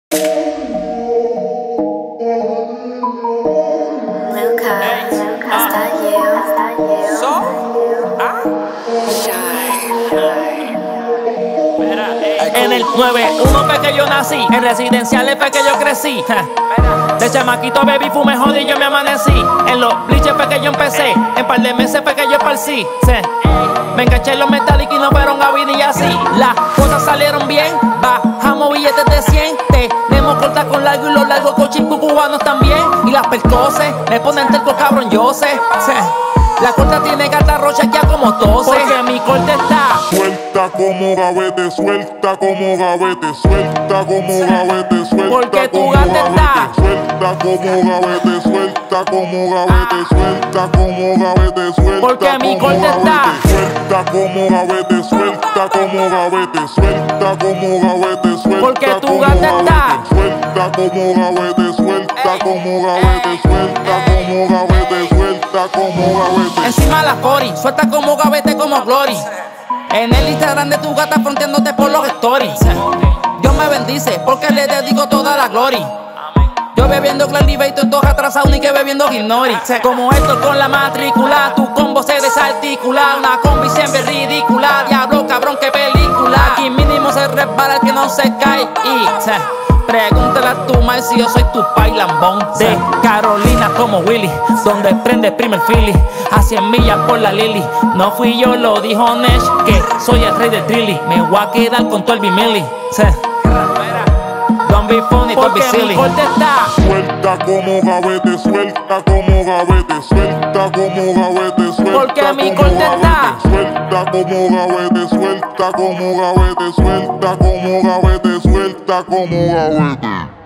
En el 9-1 fue que yo nací, en residenciales fue que yo crecí. De chamaquito baby fumé jodí y yo me amanecí. En los bleachers fue que yo empecé, en par de meses fue que yo esparcí. Me enganché en los metálicos y no fueron a vida y así. Las cosas salieron bien, bajamos billetes de 100. Tenemos cortas con largo y los largos cochicos cubanos también. Y las percoses me ponen terco cabrón, yo sé. La corta tiene gata rocha ya como tose. Porque mi corte está suelta como gavete, suelta como gavete, suelta como gavete, suelta. Porque tu como gata gavete, está suelta como gavete, suelta como gavete, suelta como gavete, suelta. Porque mi corte está suelta como gavete, suelta como gavete, suelta como gavete, suelta. Porque tu gata está suelta como gavete, suelta como gavete, suelta como gavete, suelta como gavete. encima la cori, suelta como gavete como glory. En el Instagram de tu gata fronteándote por los stories. Dios me bendice porque le dedico toda la gloria. Yo bebiendo Clarivator, todos atrasados ni que bebiendo Ginori. Como esto con la matrícula, tu combo se desarticula. Una combi siempre ridícula, diablo cabrón que película. Aquí mínimo se resbala el que no se cae y pregúntale a tu madre si yo soy tu pai lambón. De Carolina como Willy, donde prende primer Philly, a 100 millas por la Lily. No fui yo, lo dijo Nesh, que soy el rey del trilly. Me voy a quedar con todo el bimili. Don't be funny, don't be silly. Porque mi corte está suelta como gavete, suelta como gavete, suelta como gavete, suelta. Porque mi corte está suelta como gavete, suelta como gavete, suelta como gavete, suelta como gavete.